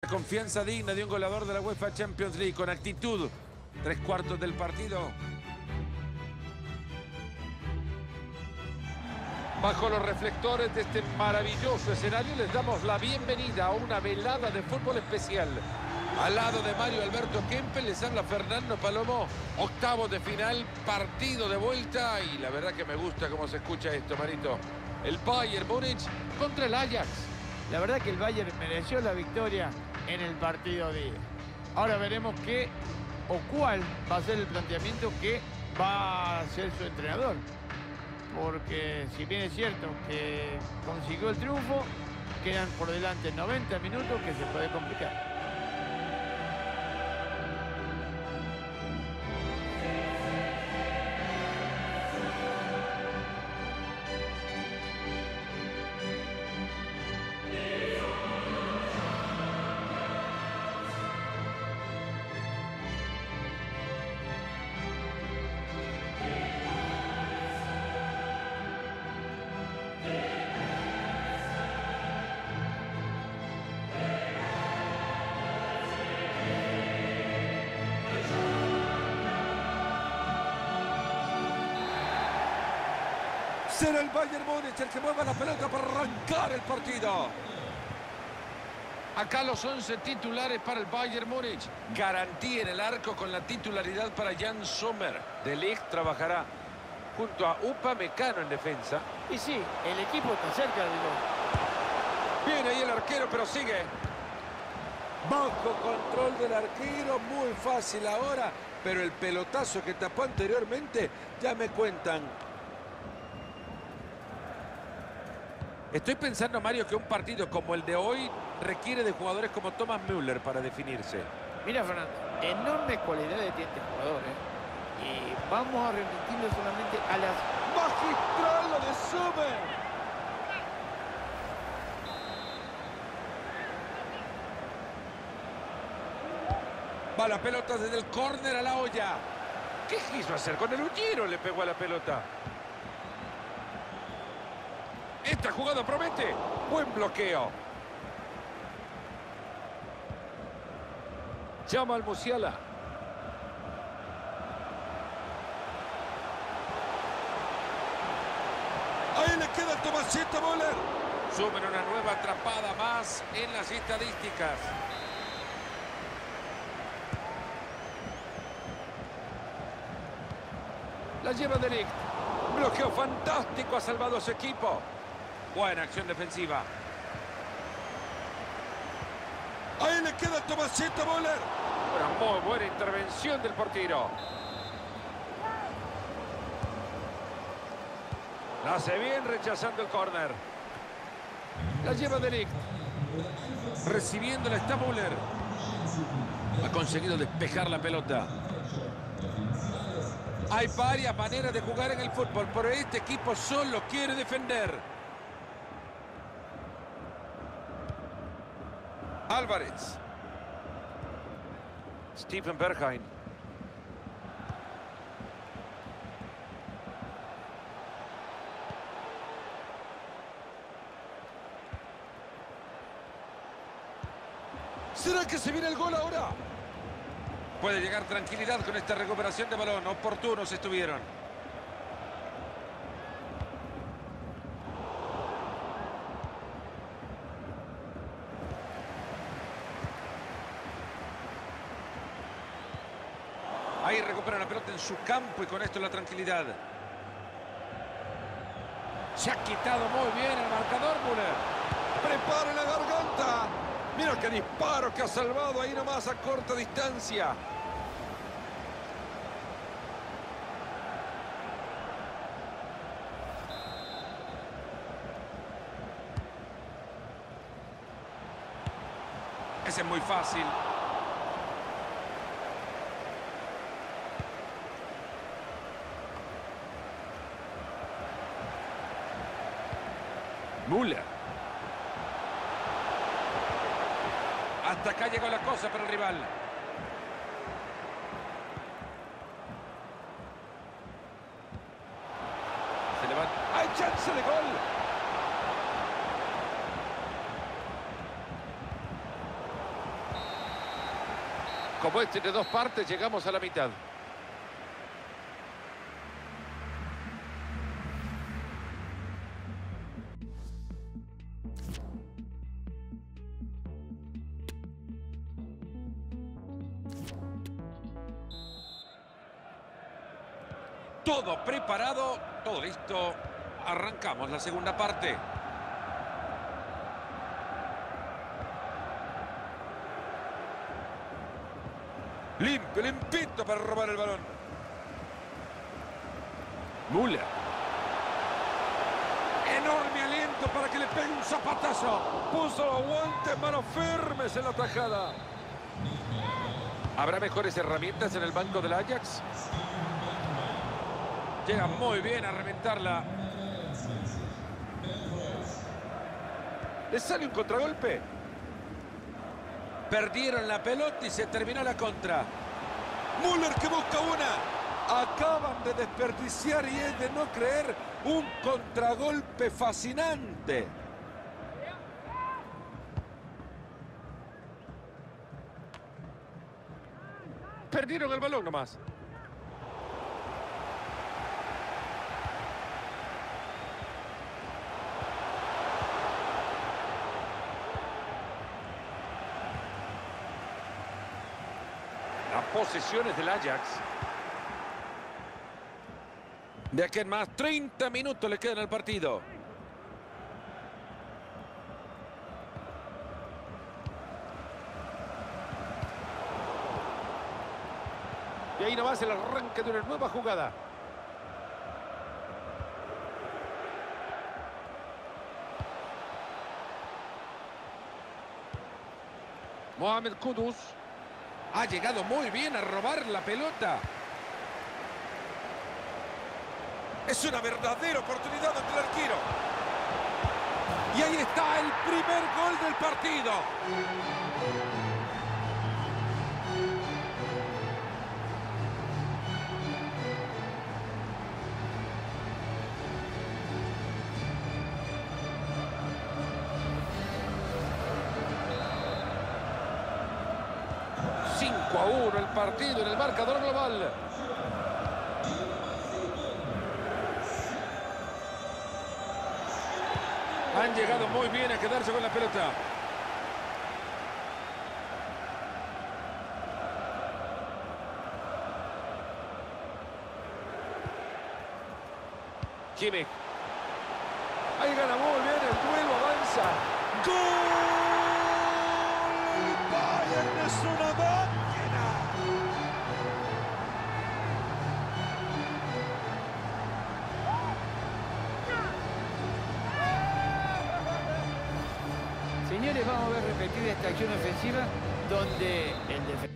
confianza digna de un goleador de la UEFA Champions League, con actitud. 3/4 del partido. Bajo los reflectores de este maravilloso escenario les damos la bienvenida a una velada de fútbol especial. Al lado de Mario Alberto Kempes les habla Fernando Palomo. Octavos de final, partido de vuelta. Y la verdad que me gusta cómo se escucha esto, Marito. El Bayern Múnich contra el Ajax. La verdad que el Bayern mereció la victoria en el partido de... Ahora veremos qué o cuál va a ser el planteamiento que va a hacer su entrenador. Porque si bien es cierto que consiguió el triunfo, quedan por delante 90 minutos que se puede complicar. Será el Bayern Múnich el que mueva la pelota para arrancar el partido. Acá los 11 titulares para el Bayern Múnich. Garantía en el arco con la titularidad para Jan Sommer. De Ligt trabajará junto a Upamecano en defensa. Y sí, el equipo está cerca del gol. Viene ahí el arquero, pero sigue. Bajo control del arquero, muy fácil ahora. Pero el pelotazo que tapó anteriormente, ya me cuentan. Estoy pensando, Mario, que un partido como el de hoy requiere de jugadores como Thomas Müller para definirse. Mira, Fernando, enormes cualidades tiene este jugador, ¿eh? Y vamos a remitirle solamente a las... ¡Magistral lo de Sommer! Va la pelota desde el córner a la olla. ¿Qué quiso hacer? Con el ullero le pegó a la pelota. Esta jugada promete. Buen bloqueo. Llama al Musiala. Ahí le queda el Tomasito Müller. Sumen una nueva atrapada más en las estadísticas. La lleva de Ligt. Bloqueo fantástico, ha salvado a su equipo. Buena acción defensiva. Ahí le queda el Tomasito Müller. Una muy buena intervención del portero. La hace bien rechazando el córner. La lleva de Ligt. Recibiéndola está Müller. Ha conseguido despejar la pelota. Hay varias maneras de jugar en el fútbol, pero este equipo solo quiere defender. Álvarez. Steven Bergwijn. ¿Será que se viene el gol ahora? Puede llegar tranquilidad con esta recuperación de balón. Oportunos estuvieron. Ahí recupera la pelota en su campo y con esto la tranquilidad. Se ha quitado muy bien el marcador, Müller. ¡Prepare la garganta! Mira qué disparo que ha salvado ahí nomás a corta distancia. Ese es muy fácil. Müller. Hasta acá llegó la cosa para el rival. Se levanta. ¡Hay chance de gol! Como este de dos partes, llegamos a la mitad. Todo preparado, todo listo. Arrancamos la segunda parte. Limpio, limpito para robar el balón. Müller. Enorme aliento para que le pegue un zapatazo. Puso los guantes, manos firmes en la tajada. ¿Habrá mejores herramientas en el banco del Ajax? Llega muy bien a reventarla. ¿Le sale un contragolpe? Perdieron la pelota y se terminó la contra. Müller que busca una. Acaban de desperdiciar, y es de no creer, un contragolpe fascinante. Perdieron el balón nomás. Las posesiones del Ajax. De aquí en más, 30 minutos le quedan al partido. Y ahí nomás el arranque de una nueva jugada. Mohamed Kudus. Ha llegado muy bien a robar la pelota. Es una verdadera oportunidad ante el arquero. Y ahí está el primer gol del partido. El partido en el marcador global. Han llegado muy bien a quedarse con la pelota. Kimmich. Ahí gana muy bien el duelo, avanza. ¡Gol! ¡Bayern es una máquina! Señores, vamos a ver repetida esta acción ofensiva donde el defensor...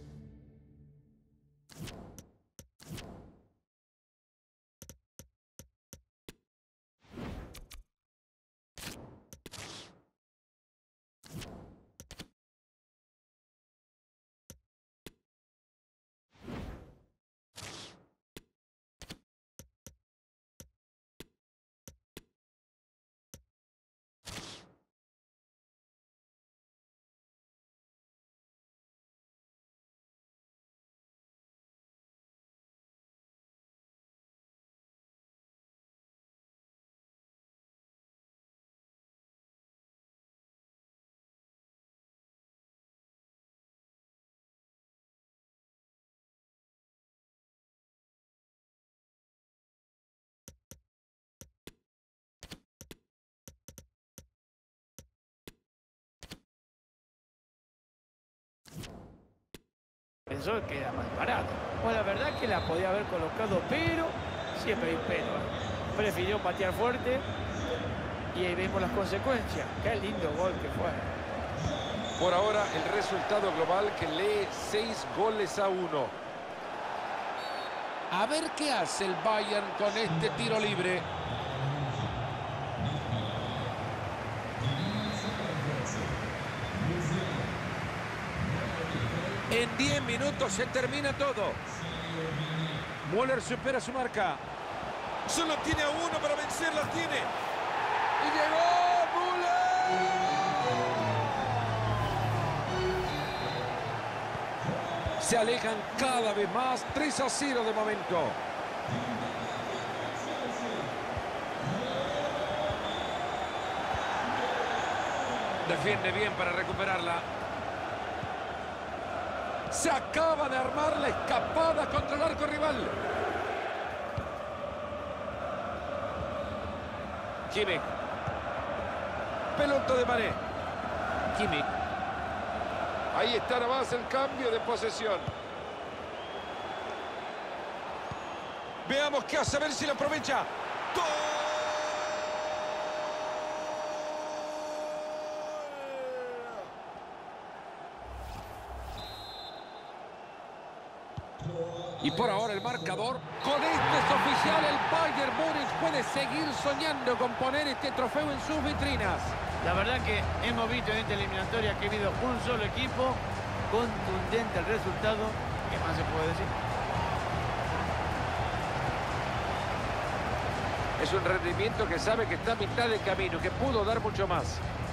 queda mal parado. Bueno, la verdad que la podía haber colocado, pero siempre hay un pero. Prefirió patear fuerte y ahí vemos las consecuencias. Qué lindo gol que fue. Por ahora el resultado global que lee 6-1. A ver qué hace el Bayern con este tiro libre. En 10 minutos se termina todo. Müller supera su marca. Solo tiene a uno para vencer, la tiene. ¡Y llegó Müller! Se alejan cada vez más. 3-0 de momento. Defiende bien para recuperarla. Se acaba de armar la escapada contra el arco rival. Kimmich. Pelota de Mané. Kimmich. Ahí está nomás el cambio de posesión. Veamos qué hace, a ver si lo aprovecha. ¡Gol! Y por ahora el marcador. Con esto es oficial, el Bayern Múnich puede seguir soñando con poner este trofeo en sus vitrinas. La verdad que hemos visto en esta eliminatoria que ha habido un solo equipo, contundente el resultado. ¿Qué más se puede decir? Es un rendimiento que sabe que está a mitad de camino, que pudo dar mucho más.